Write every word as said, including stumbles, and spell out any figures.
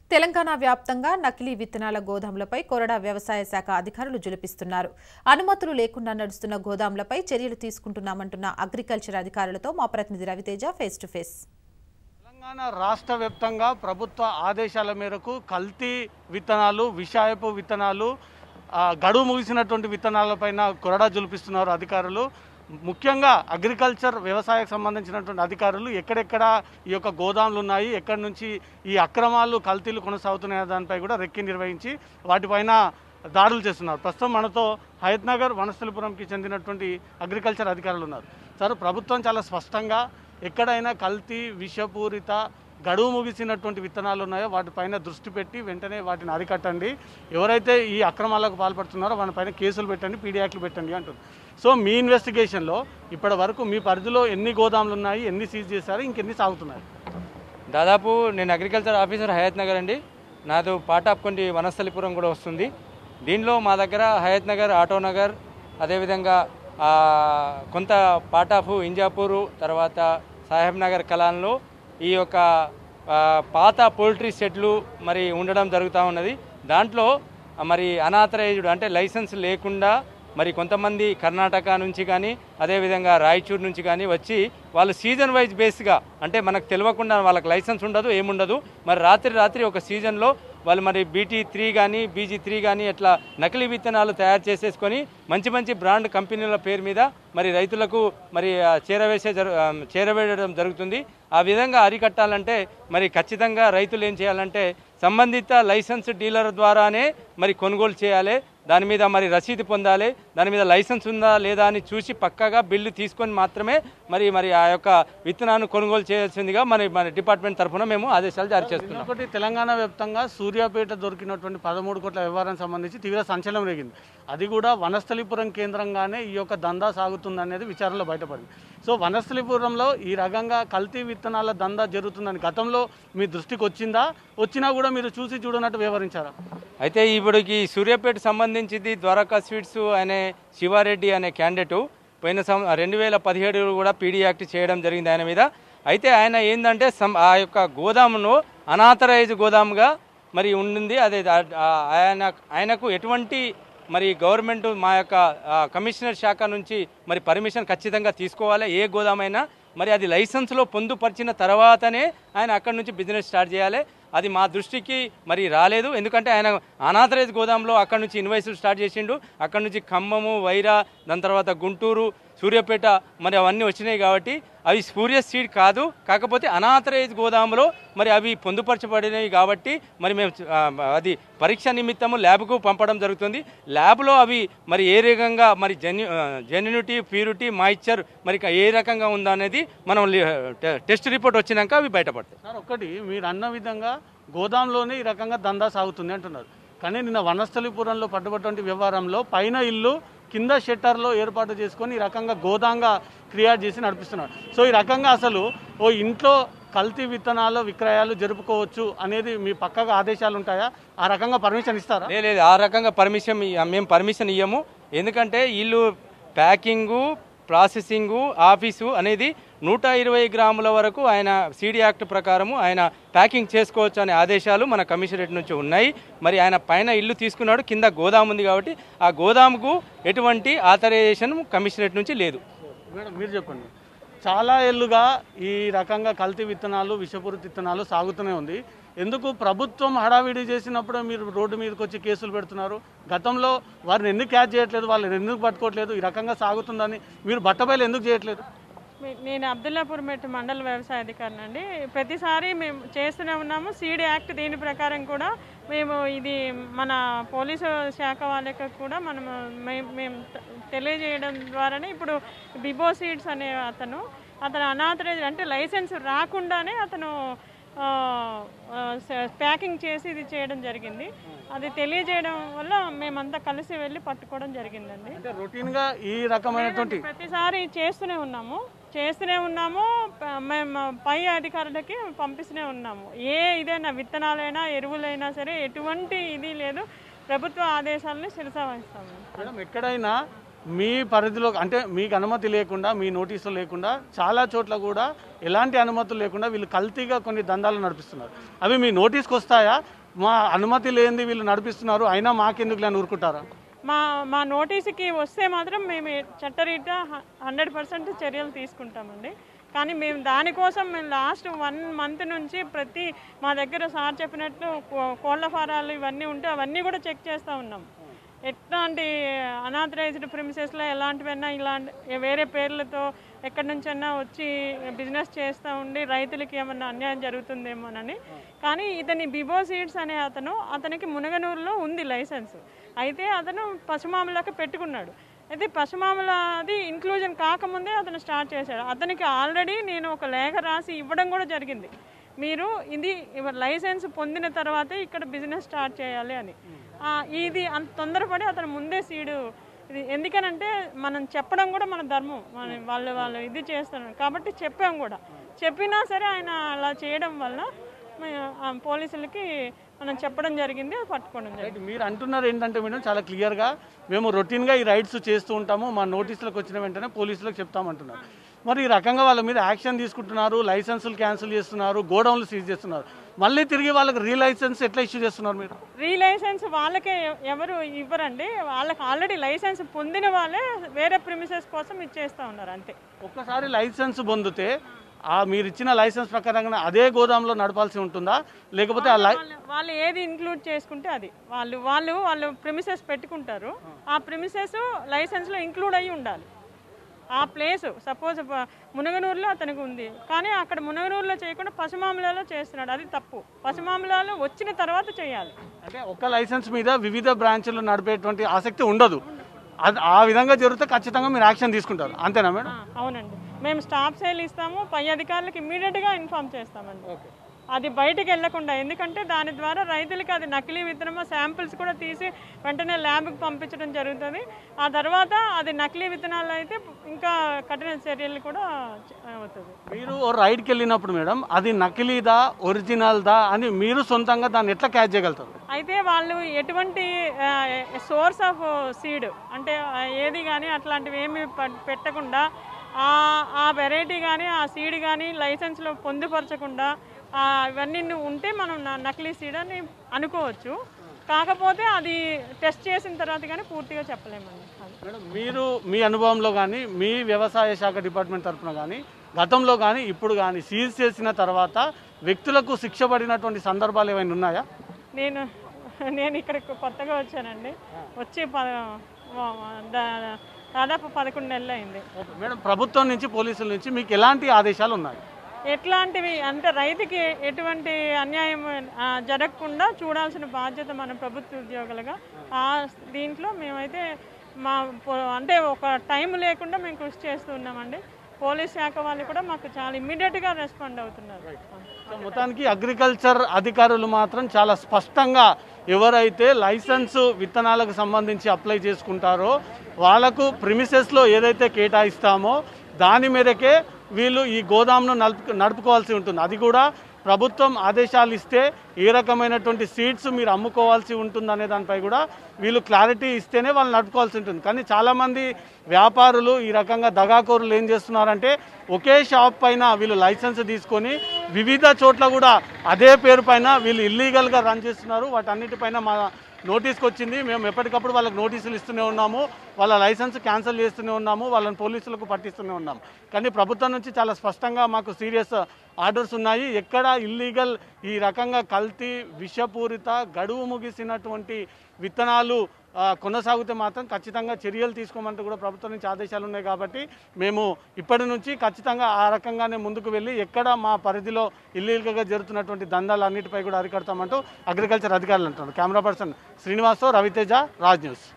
తెలంగాణ వ్యాప్తంగా నకిలీ విత్తనాల గోదాములపై కొరడా వ్యవసాయ శాఖ అధికారులు జులిపిస్తున్నారు. అనుమతులు లేకుండా నడుస్తున్న గోదాములపై చర్యలు తీసుకుంటున్నామంటున్న అగ్రికల్చర్ అధికారులతో మా ప్రతినిధి Raviteja face to face. Telangana రాష్ట్ర వ్యాప్తంగా ప్రభుత్వ ఆదేశాల మేరకు కల్తీ విత్తనాలు, విషాయపు విత్తనాలు, గడువు ముగిసినటువంటి విత్తనాలపైన కొరడా జులిపిస్తున్నారు అధికారులు. ముఖ్యంగా అగ్రికల్చర్ వ్యవసాయకు సంబంధించినటువంటి అధికారులు ఎక్కడెక్కడ ఈ యొక్క గోదాములు ఉన్నాయి, ఎక్కడి నుంచి ఈ అక్రమాలు కల్తీలు కొనసాగుతున్నాయో దానిపై కూడా రెక్కి నిర్వహించి వాటిపైన దాడులు చేస్తున్నారు. ప్రస్తుతం మనతో హయత్నగర్ వనస్థలిపురంకి చెందినటువంటి అగ్రికల్చర్ అధికారులు ఉన్నారు. సార్, ప్రభుత్వం చాలా స్పష్టంగా ఎక్కడైనా కల్తీ, విషపూరిత, గడువు ముగిసినటువంటి విత్తనాలు ఉన్నాయో వాటిపైన దృష్టి పెట్టి వెంటనే వాటిని అరికట్టండి, ఎవరైతే ఈ అక్రమాలకు పాల్పడుతున్నారో వాటిపైన కేసులు పెట్టండి, పీడీ యాక్ట్లు పెట్టండి అంటుంది. సో మీ ఇన్వెస్టిగేషన్లో ఇప్పటి వరకు మీ పరిధిలో ఎన్ని గోదాములు ఉన్నాయి, ఎన్ని సీజ్ చేశారు, ఇంకెన్ని సాగుతున్నాయి? దాదాపు నేను అగ్రికల్చర్ ఆఫీసర్ హయత్ నగర్ అండి. నాది పార్ట్ ఆఫ్ కొన్ని వనస్థలిపురం కూడా వస్తుంది. దీనిలో మా దగ్గర హయత్ నగర్, ఆటో నగర్, అదేవిధంగా కొంత పార్ట్ ఆఫ్ ఇంజాపూరు, తర్వాత సాహెబ్ నగర్ కలాన్లో ఈ యొక్క పాత పోల్ట్రీ సెట్లు మరి ఉండడం జరుగుతూ ఉన్నది. దాంట్లో మరి అనాథరైజ్డ్ అంటే లైసెన్స్ లేకుండా మరి కొంతమంది కర్ణాటక నుంచి కానీ అదేవిధంగా రాయచూర్ నుంచి కానీ వచ్చి వాళ్ళు సీజన్ వైజ్ బేస్గా అంటే మనకు తెలియకుండా వాళ్ళకి లైసెన్స్ ఉండదు, ఏముండదు. మరి రాత్రి రాత్రి ఒక సీజన్లో వాళ్ళు మరి బీటీ త్రీ కానీ బీజీ త్రీ కానీ అట్లా నకిలీ విత్తనాలు తయారు చేసేసుకొని మంచి మంచి బ్రాండ్ కంపెనీల పేరు మీద మరి రైతులకు మరి చేరవేసే జరు చేరవేయడం జరుగుతుంది. ఆ విధంగా అరికట్టాలంటే మరి ఖచ్చితంగా రైతులు ఏం చేయాలంటే సంబంధిత లైసెన్స్ డీలర్ ద్వారానే మరి కొనుగోలు చేయాలి. దాని మీద మరి రసీదు పొందాలి. దాని మీద లైసెన్స్ ఉందా లేదా అని చూసి పక్కాగా బిల్లు తీసుకొని మాత్రమే మరి మరి ఆ యొక్క విత్తనాన్ని కొనుగోలు చేయాల్సిందిగా మరి మన డిపార్ట్మెంట్ తరఫున మేము ఆదేశాలు జారీ చేస్తున్నాం. ఒకటి, తెలంగాణ వ్యాప్తంగా సూర్యాపేట దొరికినటువంటి పదమూడు కోట్ల వ్యవహారానికి సంబంధించి తీవ్ర సంచలనం రేగింది. అది కూడా వనస్థలిపురం కేంద్రంగానే ఈ యొక్క దందా సాగుతుంది అనేది విచారణలో బయటపడింది. సో వనస్థలిపురంలో ఈ రకంగా కల్తీ విత్తనాల దందా జరుగుతుందని గతంలో మీ దృష్టికి వచ్చిందా? వచ్చినా కూడా మీరు చూసి చూడనట్టు వ్యవహరించారా? అయితే ఇప్పటికి సూర్యాపేట సంబంధించింది ద్వారకా స్వీట్స్ అనే శివారెడ్డి అనే క్యాండిడేటు పోయిన సం రెండు వేల పదిహేడు కూడా పీడీ యాక్ట్ చేయడం జరిగింది ఆయన మీద. అయితే ఆయన ఏంటంటే ఆ యొక్క గోదామును అనాథరైజ్ గోదాముగా మరి ఉండింది. అదే ఆయన ఆయనకు ఎటువంటి మరి గవర్నమెంట్ మా యొక్క కమిషనర్ శాఖ నుంచి మరి పర్మిషన్ ఖచ్చితంగా తీసుకోవాలి. ఏ గోదామైనా మరి అది లైసెన్స్లో పొందుపరిచిన తర్వాతనే ఆయన అక్కడి నుంచి బిజినెస్ స్టార్ట్ చేయాలి. అది మా దృష్టికి మరి రాలేదు. ఎందుకంటే ఆయన అనాథరైజ్ గోదాంలో అక్కడ నుంచి ఇన్వాయిస్లు స్టార్ట్ చేసిండు. అక్కడ నుంచి ఖమ్మము, వైరా, దాని తర్వాత గుంటూరు, సూర్యాపేట మరి అవన్నీ వచ్చినాయి. కాబట్టి అవి స్పూరియస్ సీడ్ కాదు, కాకపోతే అనాథరైజ్ గోదాములో మరి అవి పొందుపరచబడినవి కాబట్టి మరి మేము అది పరీక్ష నిమిత్తము ల్యాబ్కు పంపడం జరుగుతుంది. ల్యాబ్లో అవి మరి ఏ రకంగా మరి జెన్యు జెన్యునిటీ, ప్యూరిటీ, మాయిశ్చర్ మరి ఏ రకంగా ఉందా అనేది మనం టెస్ట్ రిపోర్ట్ వచ్చినాక అవి బయటపడతాయి. సార్, ఒకటి, మీరు అన్న విధంగా గోదాంలోనే ఈ రకంగా దందా సాగుతుంది అంటున్నారు. కానీ నిన్న వనస్థలిపురంలో పట్టుబట్టిన వ్యవహారంలో పైన ఇల్లు, కింద షెట్టర్లో ఏర్పాటు చేసుకొని ఈ రకంగా గోదాంగా క్రియేట్ చేసి నడిపిస్తున్నారు. సో ఈ రకంగా అసలు ఓ ఇంట్లో కల్తీ విత్తనాలు విక్రయాలు జరుపుకోవచ్చు అనేది మీ పక్కగా ఆదేశాలు ఉంటాయా? ఆ రకంగా పర్మిషన్ ఇస్తారా? లేదు, ఆ రకంగా పర్మిషన్ మేము పర్మిషన్ ఇయ్యము. ఎందుకంటే వీళ్ళు ప్యాకింగు, ప్రాసెసింగు, ఆఫీసు అనేది నూట ఇరవై గ్రాముల వరకు ఆయన సీడీ యాక్ట్ ప్రకారము ఆయన ప్యాకింగ్ చేసుకోవచ్చు అనే ఆదేశాలు మన కమిషనరేట్ నుంచి ఉన్నాయి. మరి ఆయన పైన ఇల్లు తీసుకున్నాడు, కింద గోదాము ఉంది కాబట్టి ఆ గోదాముకు ఎటువంటి ఆథరైజేషన్ కమిషనరేట్ నుంచి లేదు. మేడం, మీరు చెప్పండి. చాలా ఏళ్ళుగా ఈ రకంగా కల్తీ విత్తనాలు, విషపూరిత విత్తనాలు సాగుతూనే ఉంది. ఎందుకు ప్రభుత్వం హడావిడి చేసినప్పుడు మీరు రోడ్డు మీదకి వచ్చి కేసులు పెడుతున్నారు? గతంలో వారిని ఎందుకు క్యాచ్ చేయట్లేదు, వాళ్ళని ఎందుకు పట్టుకోవట్లేదు? ఈ రకంగా సాగుతుందని మీరు బట్టబయలు ఎందుకు చేయట్లేదు? నేను అబ్దుల్లాపూర్మెట్ మండల వ్యవసాయ అధికారిని అండి. ప్రతిసారి మేము చేస్తూనే ఉన్నాము. సీడ్ యాక్ట్ దీని ప్రకారం కూడా మేము ఇది మన పోలీసు శాఖ వాళ్ళకి కూడా మనము మేము తెలియజేయడం ద్వారానే ఇప్పుడు బిబో సీడ్స్ అనే అతను అతను అనాథరైజ్ అంటే లైసెన్స్ రాకుండానే అతను ప్యాకింగ్ చేసి ఇది చేయడం జరిగింది. అది తెలియజేయడం వల్ల మేమంతా కలిసి వెళ్ళి పట్టుకోవడం జరిగిందండి. రొటీన్గా ఈ రకమైనటువంటి ప్రతిసారి చేస్తూనే ఉన్నాము చేస్తూనే ఉన్నాము మేము పై అధికారులకి పంపిస్తూనే ఉన్నాము. ఏ ఇదైనా విత్తనాలైనా ఎరువులైనా సరే ఎటువంటి ఇది లేదు, ప్రభుత్వ ఆదేశాలని శిరసా వహిస్తాము. మేడం, ఎక్కడైనా మీ పరిధిలో అంటే మీకు అనుమతి లేకుండా, మీ నోటీసులు లేకుండా చాలా చోట్ల కూడా ఎలాంటి అనుమతులు లేకుండా వీళ్ళు కల్తీగా కొన్ని దందాలు నడిపిస్తున్నారు. అవి మీ నోటీస్కి వస్తాయా? మా అనుమతి లేనిది వీళ్ళు నడిపిస్తున్నారు, అయినా మాకెందుకు లేని ఊరుకుంటారా? మా మా నోటీసుకి వస్తే మాత్రం మేము చట్టరీత్యా హండ్రెడ్ పర్సెంట్ చర్యలు తీసుకుంటామండి. కానీ మేము దానికోసం మేము లాస్ట్ వన్ మంత్ నుంచి ప్రతి మా దగ్గర సార్ చెప్పినట్లు కోళ్ల ఫారాలు ఇవన్నీ ఉంటే అవన్నీ కూడా చెక్ చేస్తూ ఉన్నాం. ఎట్లాంటి అనాథరైజ్డ్ ప్రిమిసెస్లో ఎలాంటివైనా ఇలాంటి వేరే పేర్లతో ఎక్కడి నుంచైనా వచ్చి బిజినెస్ చేస్తూ ఉండి రైతులకి ఏమన్నా అన్యాయం జరుగుతుందేమోనని. కానీ ఇతని బిబో సీడ్స్ అనే అతను అతనికి మునగనూరులో ఉంది లైసెన్స్. అయితే అతను పశుమామలకి పెట్టుకున్నాడు. అయితే పశుమామల అది ఇంక్లూజన్ కాకముందే అతను స్టార్ట్ చేశాడు. అతనికి ఆల్రెడీ నేను ఒక లేఖ రాసి ఇవ్వడం కూడా జరిగింది, మీరు ఇది లైసెన్స్ పొందిన తర్వాతే ఇక్కడ బిజినెస్ స్టార్ట్ చేయాలి అని. ఇది అంత తొందరపడి అతను ముందే సీడు ఇది ఎందుకనంటే మనం చెప్పడం కూడా మన ధర్మం, మన వాళ్ళు వాళ్ళు ఇది చేస్తున్నారు కాబట్టి చెప్పాం కూడా. చెప్పినా సరే ఆయన అలా చేయడం వల్ల పోలీసులకి మనం చెప్పడం జరిగింది, అది పట్టుకోవడం జరిగింది. మీరు అంటున్నారు ఏంటంటే మేడం చాలా క్లియర్గా మేము రొటీన్గా ఈ రైడ్స్ చేస్తూ ఉంటాము, మా నోటీసులకు వచ్చిన వెంటనే పోలీసులకు చెప్తామంటున్నారు. మరి ఈ రకంగా వాళ్ళ మీద యాక్షన్ తీసుకుంటున్నారు, లైసెన్సులు క్యాన్సిల్ చేస్తున్నారు, గోడౌన్లు సీజ్ చేస్తున్నారు, మళ్ళీ తిరిగి వాళ్ళకి రీ లైసెన్స్ ఎట్లా ఇష్యూ చేస్తున్నారు మీరు? రీ లైసెన్స్ వాళ్ళకే ఎవరు ఇవ్వరండి, వాళ్ళకి ఆల్రెడీ లైసెన్స్ పొందిన వాళ్ళే వేరే ప్రిమిసెస్ కోసం ఇచ్చేస్తూ ఉన్నారు అంతే. ఒక్కసారి లైసెన్స్ పొందితే ఆ మీరు ఇచ్చిన లైసెన్స్ ప్రకారంగా అదే గోదాంలో నడపాల్సి ఉంటుందా, లేకపోతే వాళ్ళు ఏది ఇంక్లూడ్ చేసుకుంటే అది వాళ్ళు వాళ్ళు వాళ్ళు ప్రిమిసెస్ పెట్టుకుంటారు, ఆ ప్రిమిసెస్ లైసెన్స్లో ఇంక్లూడ్ అయ్యి ఉండాలి. ఆ ప్లేస్ సపోజ్ మునగనూరులో అతనికి ఉంది, కానీ అక్కడ మునగనూరులో చేయకుండా పశుమామలలో చేస్తున్నాడు, అది తప్పు. పశుమామలలో వచ్చిన తర్వాత చేయాలి. అంటే ఒక్క లైసెన్స్ మీద వివిధ బ్రాంచ్లు నడిపేటువంటి ఆసక్తి ఉండదు, అది ఆ విధంగా జరిగితే ఖచ్చితంగా మీరు యాక్షన్ తీసుకుంటారు, అంతేనా మేడం? అవునండి, మేము స్టాప్ సేల్ ఇస్తాము, పై అధికారులకు ఇమ్మీడియట్గా ఇన్ఫార్మ్ చేస్తామండి. అది బయటకు వెళ్లకుండా, ఎందుకంటే దాని ద్వారా రైతులకి అది నకిలీ విత్తనమో శాంపిల్స్ కూడా తీసి వెంటనే ల్యాబ్కి పంపించడం జరుగుతుంది. ఆ తర్వాత అది నకిలీ విత్తనాలు అయితే ఇంకా కఠిన చర్యలు కూడా అవుతుంది. మీరు రైడ్కి వెళ్ళినప్పుడు మేడం అది నకిలీదా ఒరిజినల్దా అని మీరు సొంతంగా దాన్ని ఎట్లా క్యాచ్ చేయగలుగుతారు? అయితే వాళ్ళు ఎటువంటి సోర్స్ ఆఫ్ సీడ్ అంటే ఏది కానీ అట్లాంటివి ఏమి పెట్టకుండా ఆ వెరైటీ కానీ ఆ సీడ్ కానీ లైసెన్స్లో పొందుపరచకుండా ఇవన్నీ ఉంటే మనం నకిలీ సీడ్ అని అనుకోవచ్చు. కాకపోతే అది టెస్ట్ చేసిన తర్వాత కానీ పూర్తిగా చెప్పలేమండి. మేడం మీరు మీ అనుభవంలో కానీ మీ వ్యవసాయ శాఖ డిపార్ట్మెంట్ తరఫున కానీ గతంలో కానీ ఇప్పుడు కానీ సీజ్ చేసిన తర్వాత వ్యక్తులకు శిక్ష పడినటువంటి సందర్భాలు ఏమైనా ఉన్నాయా? నేను నేను ఇక్కడ కొత్తగా వచ్చానండి, వచ్చి దాదాపు పదకొండు నెలలు అయింది. మేడం ప్రభుత్వం నుంచి పోలీసుల నుంచి మీకు ఎలాంటి ఆదేశాలు ఉన్నాయి? ఎట్లాంటివి అంటే రైతుకి ఎటువంటి అన్యాయం జరగకుండా చూడాల్సిన బాధ్యత మన ప్రభుత్వ ఉద్యోగులుగా ఆ దీంట్లో మేమైతే మా అంటే ఒక టైం లేకుండా మేము కృషి చేస్తున్నామండి. పోలీస్ శాఖ వాళ్ళు కూడా మాకు చాలా ఇమ్మీడియట్గా రెస్పాండ్ అవుతున్నారు. మొత్తానికి అగ్రికల్చర్ అధికారులు మాత్రం చాలా స్పష్టంగా ఎవరైతే లైసెన్స్ విత్తనాలకు సంబంధించి అప్లై చేసుకుంటారో వాళ్లకు ప్రిమిసెస్లో ఏదైతే కేటాయిస్తామో దాని మేరకే వీళ్ళు ఈ గోదాంను నడుపు నడుపుకోవాల్సి ఉంటుంది. అది కూడా ప్రభుత్వం ఆదేశాలు ఇస్తే ఏ రకమైనటువంటి సీడ్స్ మీరు అమ్ముకోవాల్సి ఉంటుంది అనే దానిపై కూడా వీళ్ళు క్లారిటీ ఇస్తేనే వాళ్ళు నడుపుకోవాల్సి ఉంటుంది. కానీ చాలామంది వ్యాపారులు ఈ రకంగా దగాకోరులు ఏం చేస్తున్నారంటే ఒకే షాప్ పైన వీళ్ళు లైసెన్స్ తీసుకొని వివిధ చోట్ల కూడా అదే పేరు పైన వీళ్ళు ఇల్లీగల్గా రన్ చేస్తున్నారు. వాటన్నిటిపైన మా నోటీస్కి వచ్చింది, మేము ఎప్పటికప్పుడు వాళ్ళకి నోటీసులు ఇస్తూనే ఉన్నాము, వాళ్ళ లైసెన్స్ క్యాన్సిల్ చేస్తూనే ఉన్నాము, వాళ్ళని పోలీసులకు పట్టిస్తూనే ఉన్నాము. కానీ ప్రభుత్వం నుంచి చాలా స్పష్టంగా మాకు సీరియస్ ఆర్డర్స్ ఉన్నాయి. ఎక్కడ ఇల్లీగల్ ఈ రకంగా కల్తీ విషపూరిత గడువు ముగిసినటువంటి విత్తనాలు కొనసాగితే మాత్రం ఖచ్చితంగా చర్యలు తీసుకోమంటూ కూడా ప్రభుత్వం నుంచి ఆదేశాలు ఉన్నాయి. కాబట్టి మేము ఇప్పటి నుంచి ఖచ్చితంగా ఆ రకంగానే ముందుకు వెళ్ళి ఎక్కడ మా పరిధిలో ఇల్లీగల్గా జరుగుతున్నటువంటి దందాలు అన్నిటిపై కూడా అరికడతామంటూ అగ్రికల్చర్ అధికారులు అంటున్నారు. Camera person Srinivasarao, Raviteja, Raj news.